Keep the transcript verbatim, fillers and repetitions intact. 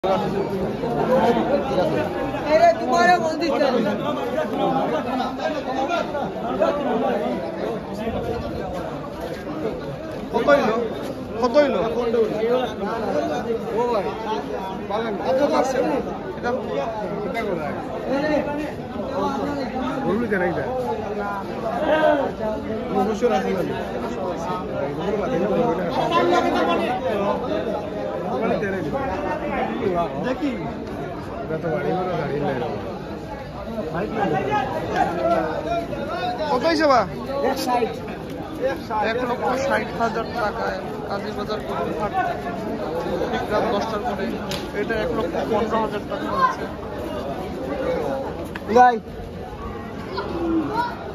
तुम्हारे मंदिर কত হইলো কত হইলো ও ভাই পালেন কত আছে এটা এটা কোথায় বলুন কেন এটা অবশ্যই আছে না এগুলো লাগে না বলে তেরে দেখি এটা তো বাড়ি বড় গাড়ি লাগে কত হইছে বা एक साइड এক লক্ষ ষাট হাজার টাকায় কাজী বাজার গরুর হাট ঠিক রাত দশটার পরে এটা এক লক্ষ পনেরো হাজার টাকা হয়েছে।